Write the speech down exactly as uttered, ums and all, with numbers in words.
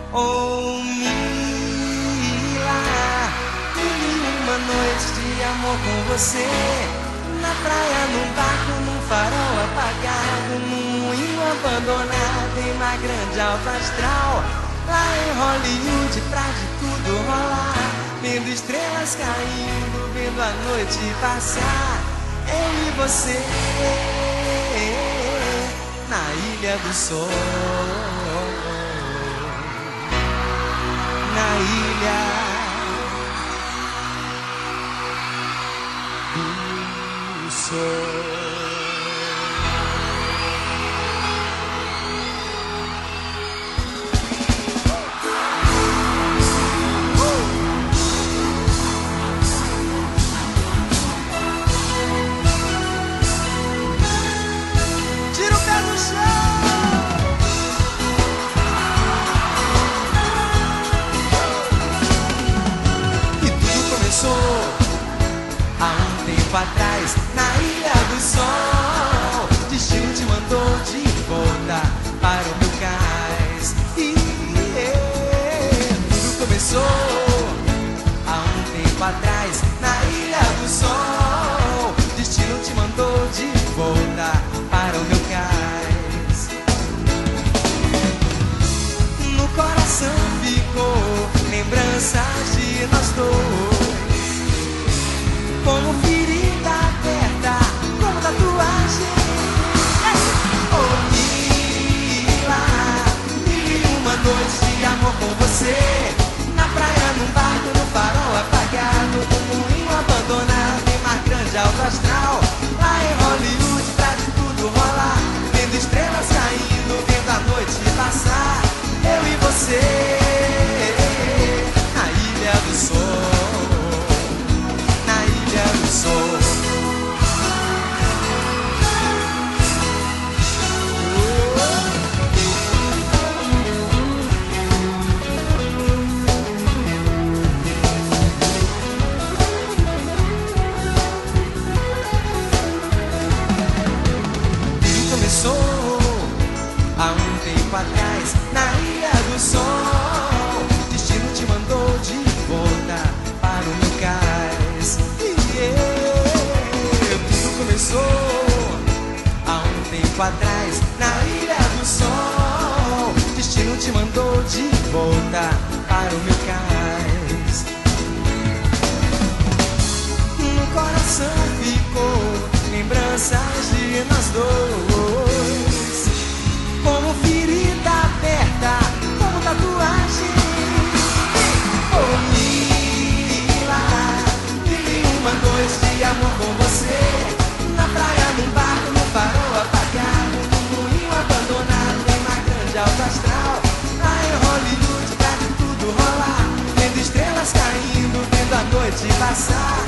Oh, Mila, vivi uma noite de amor com você. Na praia, num barco, num farol apagado, num moinho abandonado em uma grande alta astral. Lá em Hollywood, pra de tudo rolar, vendo estrelas caindo, vendo a noite passar. Eu e você na Ilha do Sol, na Ilha do Sol. Há um tempo atrás, na Ilha do Sol, destino te mandou de volta para o meu cais. E yeah, tudo começou há um tempo atrás, na Ilha do Sol, destino te mandou de volta para o meu cais. No coração ficou lembranças de nós dois, como ferida aberta, como tatuagem. Oh, Mila, vivi uma noite de amor com você. Na praia, num barco, no farol apagado, num moinho abandonado em mar grande, alto astral. Lá em Hollywood, pra de tudo rolar, vendo estrelas caindo, vendo a noite passar. Eu e você na Ilha do Sol, Sol. Tudo começou há um tempo atrás, na Ilha do Sol. Destino te mandou de volta para o meu cais. Tudo começou há um tempo atrás, na Ilha do Sol. Destino te mandou de volta para o meu cais. No coração ficou lembranças de nós dois, como ferida aberta, como tatuagem. Oh, Mila, vivi uma noite de amor com você. Na praia, num barco, no farol apagado, num moinho abandonado em uma grande alta astral. Lá em Hollywood, pra de tudo rolar, vendo estrelas caindo, vendo a noite passar.